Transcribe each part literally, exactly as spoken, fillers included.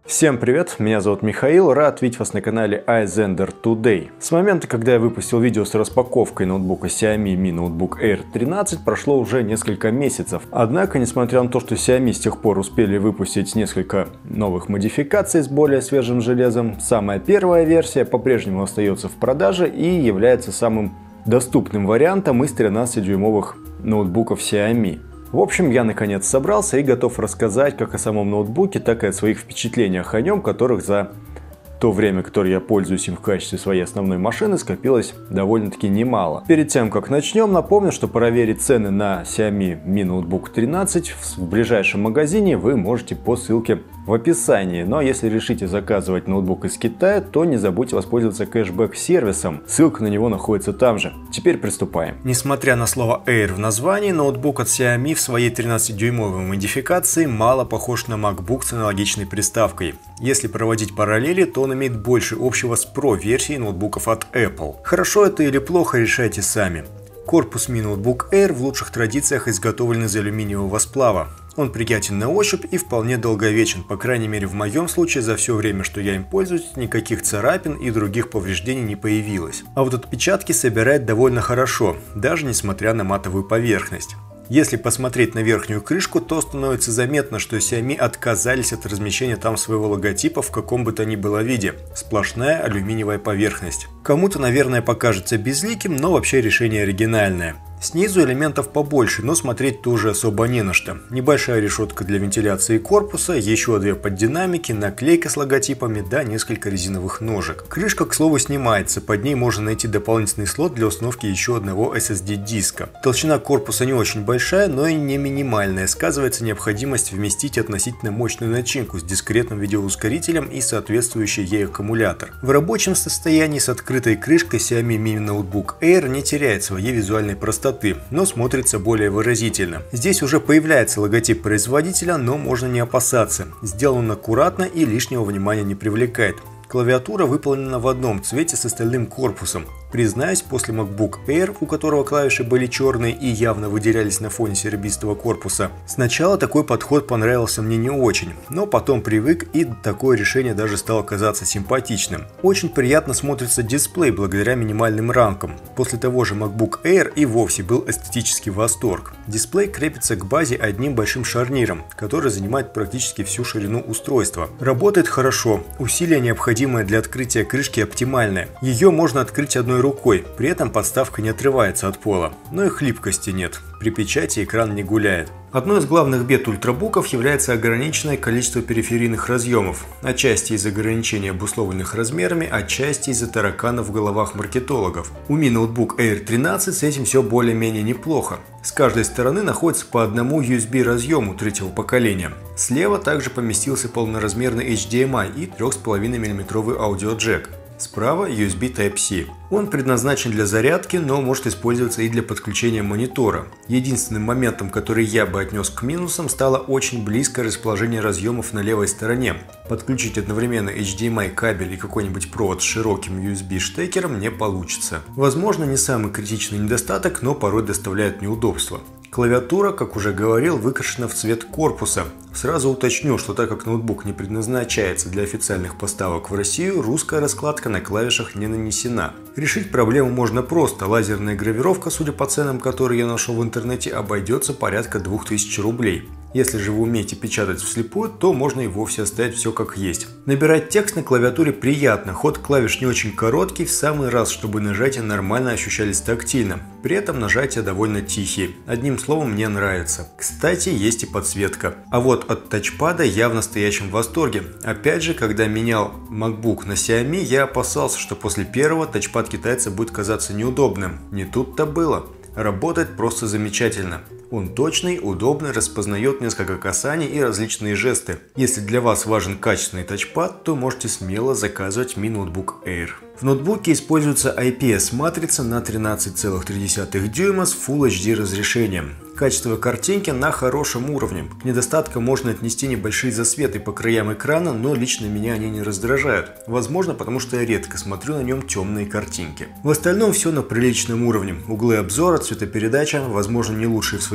Всем привет, меня зовут Михаил, рад видеть вас на канале iZender Today. С момента, когда я выпустил видео с распаковкой ноутбука Xiaomi Mi Notebook Air тринадцать, прошло уже несколько месяцев. Однако, несмотря на то, что Xiaomi с тех пор успели выпустить несколько новых модификаций с более свежим железом, самая первая версия по-прежнему остается в продаже и является самым доступным вариантом из тринадцатидюймовых ноутбуков Xiaomi. В общем, я наконец собрался и готов рассказать как о самом ноутбуке, так и о своих впечатлениях о нем, которых за то время, которое я пользуюсь им в качестве своей основной машины, скопилось довольно-таки немало. Перед тем, как начнем, напомню, что проверить цены на Xiaomi Mi Notebook тринадцать в ближайшем магазине вы можете по ссылке в описании. Но если решите заказывать ноутбук из Китая, то не забудьте воспользоваться кэшбэк-сервисом. Ссылка на него находится там же. Теперь приступаем. Несмотря на слово Air в названии, ноутбук от Xiaomi в своей тринадцатидюймовой модификации мало похож на MacBook с аналогичной приставкой. Если проводить параллели, то он имеет больше общего с Pro-версией ноутбуков от Apple. Хорошо это или плохо, решайте сами. Корпус Mi Notebook Air в лучших традициях изготовлен из алюминиевого сплава. Он приятен на ощупь и вполне долговечен, по крайней мере в моем случае за все время, что я им пользуюсь, никаких царапин и других повреждений не появилось. А вот отпечатки собирает довольно хорошо, даже несмотря на матовую поверхность. Если посмотреть на верхнюю крышку, то становится заметно, что Xiaomi отказались от размещения там своего логотипа в каком бы то ни было виде. Сплошная алюминиевая поверхность. Кому-то, наверное, покажется безликим, но вообще решение оригинальное. Снизу элементов побольше, но смотреть тоже особо не на что. Небольшая решетка для вентиляции корпуса, еще две поддинамики, наклейка с логотипами, да несколько резиновых ножек. Крышка, к слову, снимается, под ней можно найти дополнительный слот для установки еще одного эс эс ди диска. Толщина корпуса не очень большая, но и не минимальная. Сказывается необходимость вместить относительно мощную начинку с дискретным видеоускорителем и соответствующий ей аккумулятор. В рабочем состоянии с открытой крышкой Xiaomi Mi Notebook Air не теряет своей визуальной простоты, но смотрится более выразительно. Здесь уже появляется логотип производителя, но можно не опасаться. Сделан он аккуратно и лишнего внимания не привлекает. Клавиатура выполнена в одном цвете с остальным корпусом. Признаюсь, после MacBook Air, у которого клавиши были черные и явно выделялись на фоне серебристого корпуса, сначала такой подход понравился мне не очень, но потом привык и такое решение даже стало казаться симпатичным. Очень приятно смотрится дисплей благодаря минимальным рамкам. После того же MacBook Air и вовсе был эстетический восторг. Дисплей крепится к базе одним большим шарниром, который занимает практически всю ширину устройства. Работает хорошо, усилие, необходимое для открытия крышки, оптимальное. Ее можно открыть одной рукой, при этом подставка не отрывается от пола, но и хлипкости нет, при печати экран не гуляет. Одной из главных бед ультрабуков является ограниченное количество периферийных разъемов, отчасти из ограничений, обусловленных размерами, отчасти из-за тараканов в головах маркетологов. У Mi Notebook Air тринадцать с этим все более-менее неплохо. С каждой стороны находится по одному ю эс би разъему третьего поколения. Слева также поместился полноразмерный эйч ди эм ай и три и пять миллиметровый аудиоджек. Справа ю эс би Type-C. Он предназначен для зарядки, но может использоваться и для подключения монитора. Единственным моментом, который я бы отнес к минусам, стало очень близкое расположение разъемов на левой стороне. Подключить одновременно эйч ди эм ай кабель и какой-нибудь провод с широким ю эс би штекером не получится. Возможно, не самый критичный недостаток, но порой доставляет неудобства. Клавиатура, как уже говорил, выкрашена в цвет корпуса. Сразу уточню, что так как ноутбук не предназначается для официальных поставок в Россию, русская раскладка на клавишах не нанесена. Решить проблему можно просто. Лазерная гравировка, судя по ценам, которые я нашел в интернете, обойдется порядка двух тысяч рублей. Если же вы умеете печатать вслепую, то можно и вовсе оставить все как есть. Набирать текст на клавиатуре приятно, ход клавиш не очень короткий, в самый раз, чтобы нажатия нормально ощущались тактильно. При этом нажатия довольно тихие. Одним словом, мне нравится. Кстати, есть и подсветка. А вот от тачпада явно стоящим в восторге. Опять же, когда менял MacBook на Xiaomi, я опасался, что после первого тачпад китайца будет казаться неудобным. Не тут-то было. Работает просто замечательно. Он точный, удобный, распознает несколько касаний и различные жесты. Если для вас важен качественный тачпад, то можете смело заказывать Mi Notebook Air. В ноутбуке используется ай пи эс-матрица на тринадцать целых три десятых дюйма с Full эйч ди разрешением. Качество картинки на хорошем уровне. К недостаткам можно отнести небольшие засветы по краям экрана, но лично меня они не раздражают. Возможно, потому что я редко смотрю на нем темные картинки. В остальном все на приличном уровне. Углы обзора, цветопередача, возможно, не лучшие в своем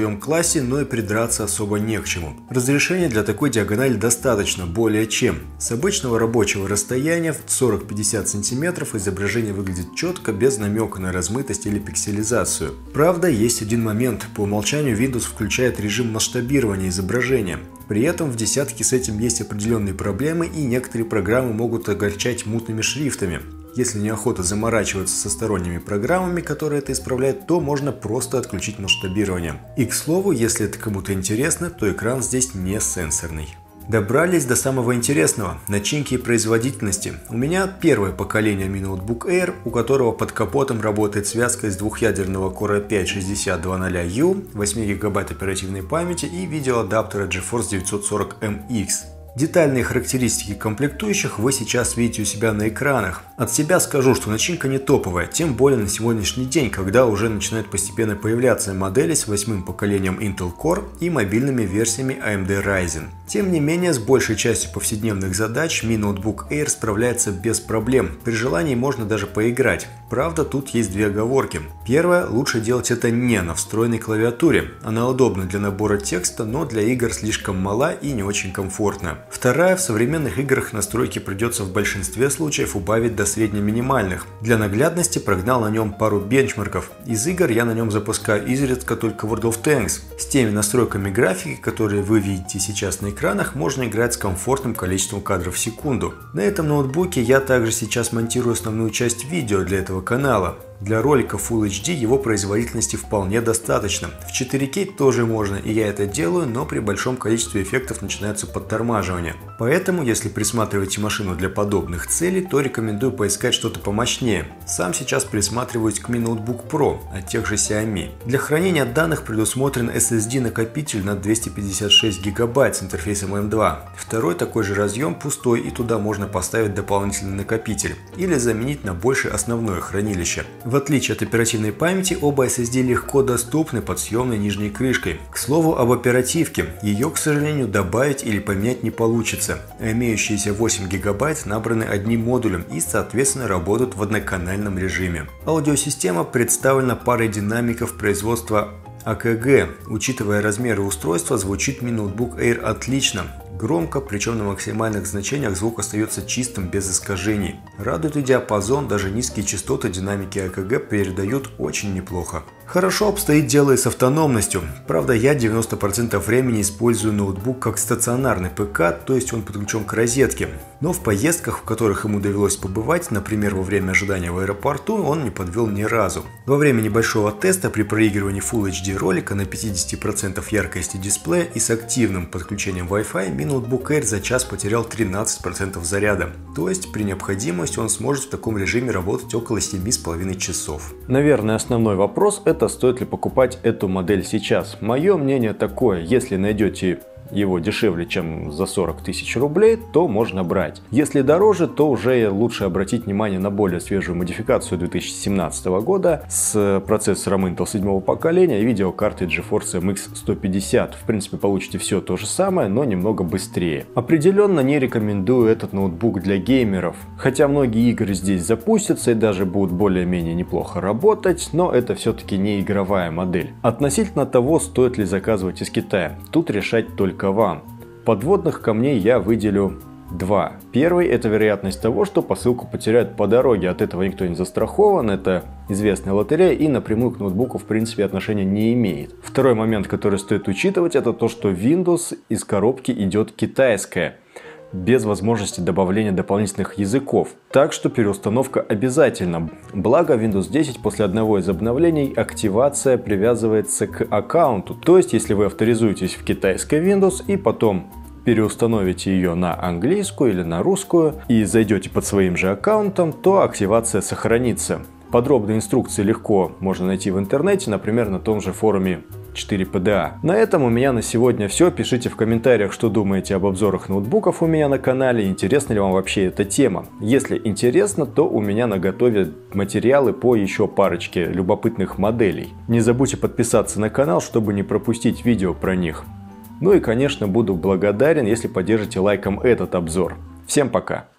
своем классе, но и придраться особо не к чему. Разрешения для такой диагонали достаточно, более чем. С обычного рабочего расстояния в сорок-пятьдесят сантиметров изображение выглядит четко, без намека на размытость или пикселизацию. Правда, есть один момент. По умолчанию Windows включает режим масштабирования изображения. При этом в десятке с этим есть определенные проблемы, и некоторые программы могут огорчать мутными шрифтами. Если неохота заморачиваться со сторонними программами, которые это исправляют, то можно просто отключить масштабирование. И к слову, если это кому-то интересно, то экран здесь не сенсорный. Добрались до самого интересного – начинки и производительности. У меня первое поколение Mi Notebook Air, у которого под капотом работает связка из двухъядерного Core ай пять шестьдесят двадцать ю, восемь гигабайт оперативной памяти и видеоадаптера GeForce девятьсот сорок эм икс. Детальные характеристики комплектующих вы сейчас видите у себя на экранах. От себя скажу, что начинка не топовая, тем более на сегодняшний день, когда уже начинают постепенно появляться модели с восьмым поколением Intel Core и мобильными версиями эй эм ди Ryzen. Тем не менее, с большей частью повседневных задач Mi Notebook Air справляется без проблем, при желании можно даже поиграть. Правда, тут есть две оговорки. Первое, лучше делать это не на встроенной клавиатуре. Она удобна для набора текста, но для игр слишком мала и не очень комфортна. Вторая, в современных играх настройки придется в большинстве случаев убавить до средне-минимальных. Для наглядности прогнал на нем пару бенчмарков. Из игр я на нем запускаю изредка только World of Tanks. С теми настройками графики, которые вы видите сейчас на экранах, можно играть с комфортным количеством кадров в секунду. На этом ноутбуке я также сейчас монтирую основную часть видео для этого канала. Для ролика Full эйч ди его производительности вполне достаточно. В четыре кей тоже можно, и я это делаю, но при большом количестве эффектов начинается подтормаживание. Поэтому, если присматриваете машину для подобных целей, то рекомендую поискать что-то помощнее. Сам сейчас присматриваюсь к Mi Notebook Pro от тех же Xiaomi. Для хранения данных предусмотрен эс эс ди-накопитель на двести пятьдесят шесть гигабайт с интерфейсом эм два. Второй такой же разъем пустой, и туда можно поставить дополнительный накопитель или заменить на большее основное хранилище. В отличие от оперативной памяти, оба эс эс ди легко доступны под съемной нижней крышкой. К слову об оперативке, ее, к сожалению, добавить или поменять не получится. А имеющиеся восемь гигабайт набраны одним модулем и, соответственно, работают в одноканальном режиме. Аудиосистема представлена парой динамиков производства а ка гэ. Учитывая размеры устройства, звучит Mi Notebook Air отлично. Громко, причем на максимальных значениях звук остается чистым, без искажений. Радует и диапазон, даже низкие частоты динамики а ка гэ передают очень неплохо. Хорошо обстоит дело и с автономностью. Правда, я девяносто процентов времени использую ноутбук как стационарный пэ ка, то есть он подключен к розетке. Но в поездках, в которых ему довелось побывать, например, во время ожидания в аэропорту, он не подвел ни разу. Во время небольшого теста при проигрывании Full эйч ди ролика на пятьдесят процентов яркости дисплея и с активным подключением Wi-Fi Mi Notebook Air за час потерял тринадцать процентов заряда. То есть при необходимости он сможет в таком режиме работать около семи с половиной часов. Наверное, основной вопрос – это стоит ли покупать эту модель сейчас. Мое мнение такое: если найдете его дешевле, чем за сорок тысяч рублей, то можно брать. Если дороже, то уже лучше обратить внимание на более свежую модификацию две тысячи семнадцатого года с процессором Intel седьмого поколения и видеокартой GeForce эм икс сто пятьдесят. В принципе, получите все то же самое, но немного быстрее. Определенно не рекомендую этот ноутбук для геймеров. Хотя многие игры здесь запустятся и даже будут более-менее неплохо работать, но это все-таки не игровая модель. Относительно того, стоит ли заказывать из Китая, тут решать только вам. Подводных камней я выделю два. Первый — это вероятность того, что посылку потеряют по дороге. От этого никто не застрахован, это известная лотерея и напрямую к ноутбуку в принципе отношения не имеет. Второй момент, который стоит учитывать, это то, что Windows из коробки идет китайская, без возможности добавления дополнительных языков. Так что переустановка обязательна. Благо Windows десять после одного из обновлений активация привязывается к аккаунту. То есть если вы авторизуетесь в китайской Windows и потом переустановите ее на английскую или на русскую и зайдете под своим же аккаунтом, то активация сохранится. Подробные инструкции легко можно найти в интернете, например, на том же форуме четыре пэ дэ а. На этом у меня на сегодня все. Пишите в комментариях, что думаете об обзорах ноутбуков у меня на канале, интересна ли вам вообще эта тема. Если интересно, то у меня наготове материалы по еще парочке любопытных моделей. Не забудьте подписаться на канал, чтобы не пропустить видео про них. Ну и, конечно, буду благодарен, если поддержите лайком этот обзор. Всем пока!